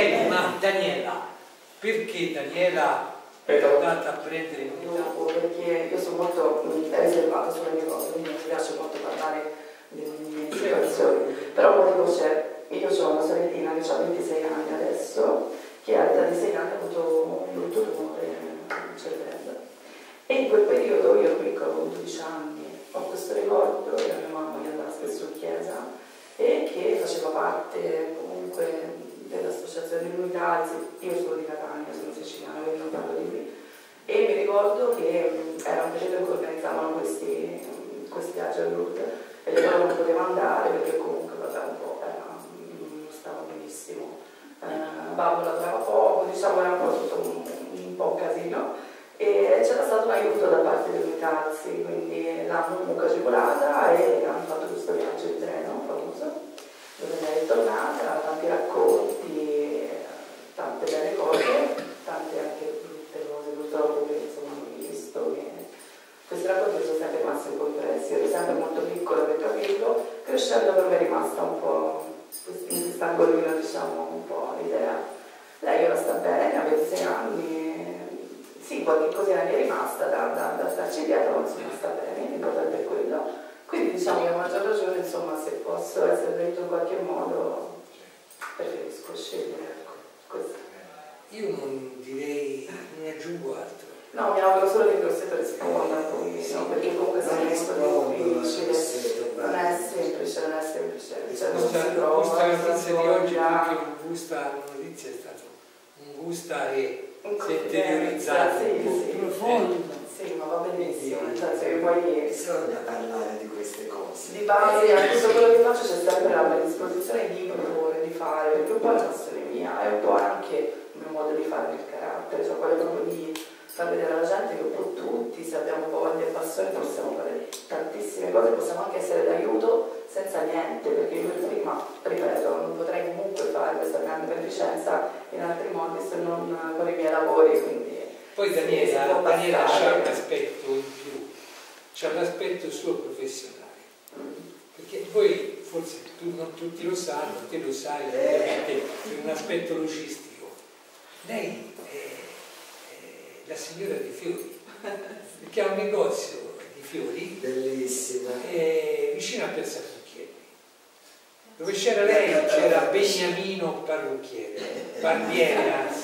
Senti, ma Daniela, perché Daniela è andata a prendere il dopo? Perché io sono molto riservata sulle mie cose, quindi non mi piace molto parlare delle mie situazioni. Però un motivo c'è. Io ho una sorellina che ha 26 anni adesso, che all'età di 6 anni ha avuto un brutto tumore cerebrale. E in quel periodo, io piccola, ho 12 anni, ho questo ricordo che la mia mamma che andava spesso in chiesa e che faceva parte comunque dell'associazione di unità, io sono di Catania, sono siciliana, quindi non parlo di qui, e mi ricordo che era un periodo in cui organizzavano questi viaggi a Lourdes e loro non poteva andare perché comunque vabbè, un po' non stava benissimo, babbo lavorava poco, diciamo era un po' tutto un po' un casino. E c'era stato un aiuto da parte dell'Unitazzi, quindi l'hanno comunque agevolata e hanno fatto questo viaggio in treno famoso, dove lei è tornata, tanti racconti, tante belle cose, tante anche brutte cose, purtroppo che insomma hanno visto. Questi racconti sono sempre rimasti un po' impressi, ero sempre molto piccola per capirlo, crescendo per me è rimasta un po' in quest'angolino, diciamo, un po' l'idea. Lei ora sta bene, ha 26 anni. Sì, qualche cosina mi è rimasta da starci dietro, ma insomma sta bene, l'importante è quello. Quindi diciamo che a maggior ragione, insomma, se posso essere venuto in qualche modo, preferisco scegliere, ecco, questo. Io non direi, non aggiungo altro. No, mi auguro solo che il Grosseto risponda, poi, sì, no, perché comunque sono molto difficile, non è semplice, cioè non si trova. Questa notizia di oggi, più che un gusta notizia, è stato un gusta e si è interiorizzato, sì, profondo. Sì, ma va benissimo, nel senso che poi bisogna parlare di queste cose. Di base a tutto quello che faccio c'è sempre la predisposizione di proporre, di fare, perché un po' è una passione mia, è un po' anche il mio modo di fare nel carattere, cioè quello proprio di far vedere alla gente che un po' tutti, se abbiamo voglia e passione, possiamo fare tantissime cose, possiamo anche essere d'aiuto senza niente, perché io prima, ripeto, non potrei comunque fare questa grande beneficenza in altri modi se non con i miei lavori, quindi... Poi Daniela c'ha un aspetto in più, c'ha l'aspetto suo professionale, perché poi forse non tutti lo sanno, te lo sai, ovviamente per un aspetto logistico. Lei è la signora dei fiori, perché ha un negozio di fiori bellissima vicino a Piazza Parrucchieri, dove c'era lei, c'era Beniamino Barbiere anzi,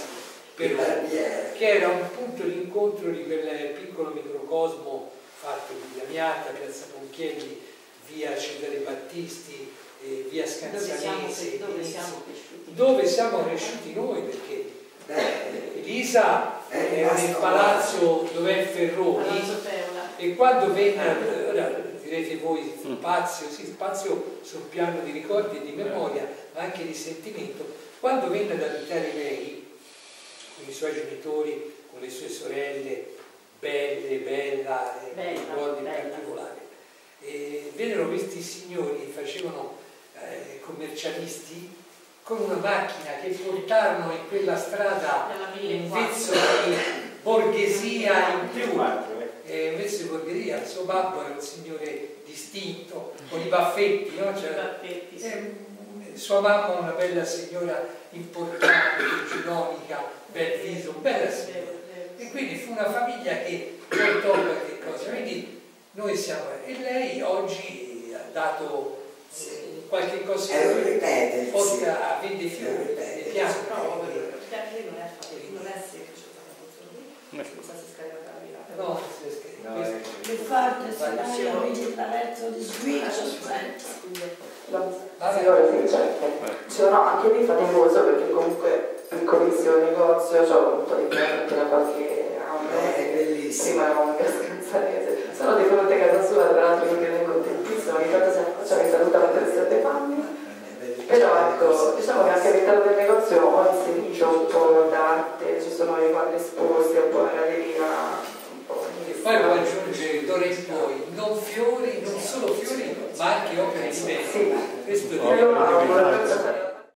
che era un punto di incontro di quel piccolo microcosmo fatto di Damiata, Piazza Ponchielli, via Cesare Battisti, via Scanzanesi, dove siamo cresciuti noi, perché Elisa era nel palazzo dove è Ferroni e quando venne, ora direte voi spazio, sì, spazio sul piano di ricordi e di memoria, ma anche di sentimento, quando venne ad abitare lei con i suoi genitori, con le sue sorelle, bella, ricordi particolari. E vennero questi signori che facevano commercialisti con una macchina che portarono in quella strada un vezzo di borghesia in più. Un vezzo di borghesia, il suo babbo era un signore distinto, con i baffetti, no? Sua mamma una bella signora importante, gironica, bel viso, bella signora. E quindi fu una famiglia che portò qualche cosa. Quindi noi siamo. E lei oggi ha dato qualche cosa che porta a vende fiori, vende piante. No, perché non è semplice fare non so se scaricata la vita. No, si è scaricato. Che forte scenario di traverso di switch. Sono anche lì faticoso perché comunque piccolissimo negozio, ho avuto di clienti da qualche anno, prima eravamo in Scanzanese, sono di fronte a casa sua, tra l'altro io sono contentissima, ogni tanto mi saluta mentre state panni, però ecco, diciamo che anche all'interno del negozio ho inserito un po' d'arte, ci sono i quadri esposti, un po' una galleria, e poi lo aggiunge d'ora in poi, non fiori, non solo fiori, ma anche opere di me. Sì, questo io lo amo,